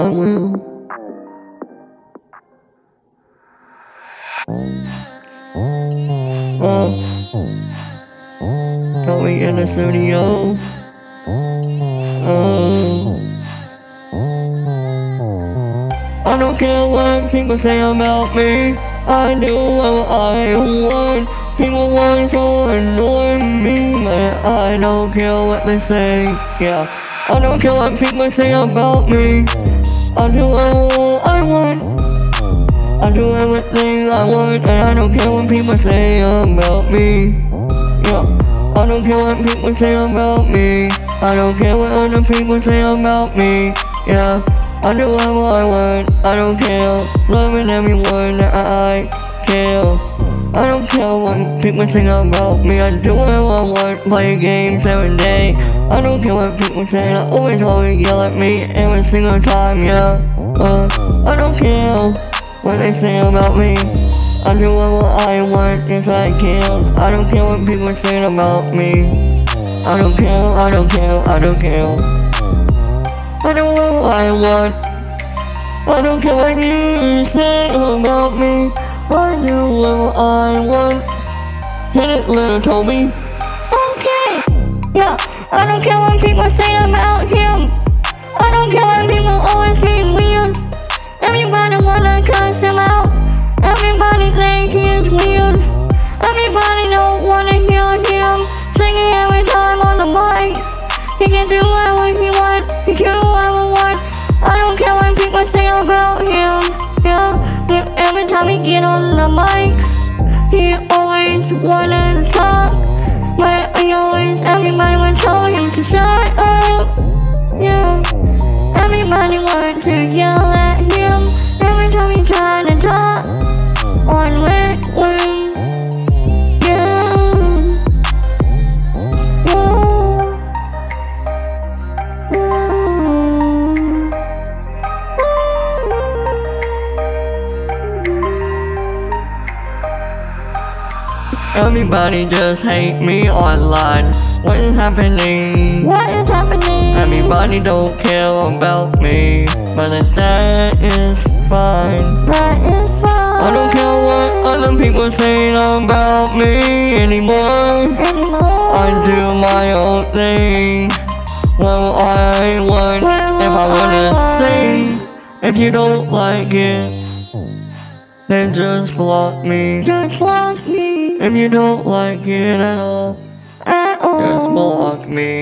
I will. Toby in the studio. I don't care what people say about me. I do what I want. People want to annoy me, but I don't care what they say. Yeah, I don't care what people say about me. I do what I want. I do everything I want, and I don't care what people say about me. Yeah, I don't care what people say about me. I don't care what other people say about me. Yeah, I do what I want. I don't care. Loving everyone that I kill. I don't care what people say about me. I do what I want. Play games every day. I don't care what people say. They always yell at me every single time. Yeah, I don't care what they say about me. I do what I want, yes I can. I don't care what people say about me. I don't care, I don't care, I don't care. I do what I want. I don't care what you say about me. I do what I want. Hit it, little Toby. Okay, yeah, I don't care what people say about him. I don't care what people always be weird. Everybody wanna cuss him out. Everybody think he is weird. Everybody don't wanna hear him singing every time on the mic. He can do whatever he wants. He can do whatever he wants. I don't care what people say about him. Yeah, every time he get on the mic, he always wanna talk, but everybody would tell him to shut up. Yeah, everybody want to yell at him every time he try to talk on Red Wing. Yeah, Everybody just hate me online. What is happening? what is happening? Everybody don't care about me, but that is fine. That is fine. I don't care what other people say about me anymore. I do my own thing. Well, I want. If I wanna sing, if you don't like it, then just block me. Just block me. If you don't like it at all, just block me.